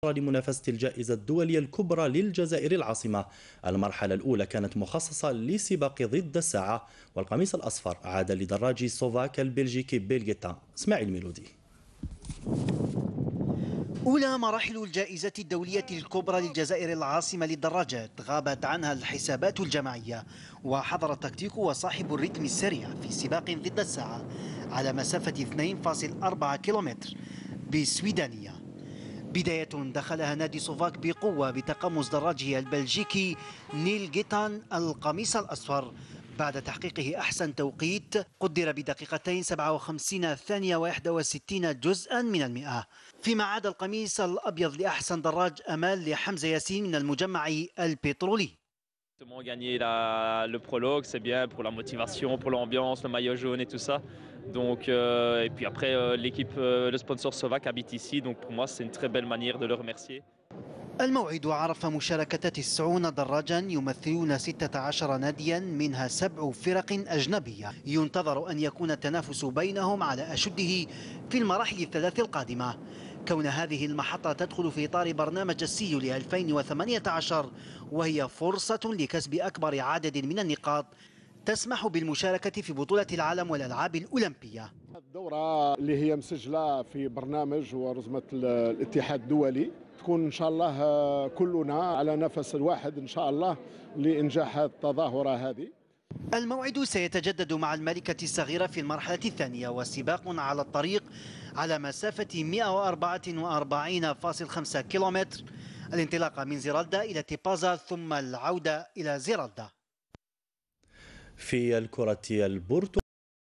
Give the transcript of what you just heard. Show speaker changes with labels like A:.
A: لمنافسة الجائزة الدولية الكبرى للجزائر العاصمة. المرحلة الأولى كانت مخصصة لسباق ضد الساعة، والقميص الأصفر عاد لدراجي سوفاك البلجيكي بيلغيتا. اسماعيل ميلودي.
B: أولى مراحل الجائزة الدولية الكبرى للجزائر العاصمة للدراجات غابت عنها الحسابات الجماعية، وحضر التكتيك وصاحب الرتم السريع في سباق ضد الساعة على مسافة 2.4 كيلومتر بسويدانية. بداية دخلها نادي سوفاك بقوة بتقمص دراجه البلجيكي نيل جيتان القميص الأصفر بعد تحقيقه أحسن توقيت قدر بدقيقتين 57 ثانية و61 جزءا من المئة، فيما عاد القميص الأبيض لأحسن دراج أمال لحمزة ياسين من المجمع البترولي.
C: Gagner le prologue, c'est bien pour la motivation, pour l'ambiance, le maillot jaune et tout ça. Donc, et puis après, l'équipe, le sponsor Sovac habite ici, donc pour moi, c'est une très belle manière de le remercier.
B: الموعد عرف مشاركة 90 دراجا يمثلون 16 ناديا منها 7 فرق أجنبية. ينتظر أن يكون التنافس بينهم على أشده في المراحل الثلاث القادمة، كون هذه المحطة تدخل في إطار برنامج السيو ل 2018، وهي فرصة لكسب أكبر عدد من النقاط تسمح بالمشاركة في بطولة العالم والألعاب الأولمبية.
D: الدورة اللي هي مسجلة في برنامج ورزمة الاتحاد الدولي تكون إن شاء الله كلنا على نفس واحد إن شاء الله لإنجاح التظاهرة هذه.
B: الموعد سيتجدد مع الملكة الصغيرة في المرحلة الثانية، وسباق على الطريق على مسافة 144.5 كيلومتر، الانطلاق من زيرالدا إلى تيبازا ثم العودة إلى زيرالدا.
A: في الكرة البرتغالية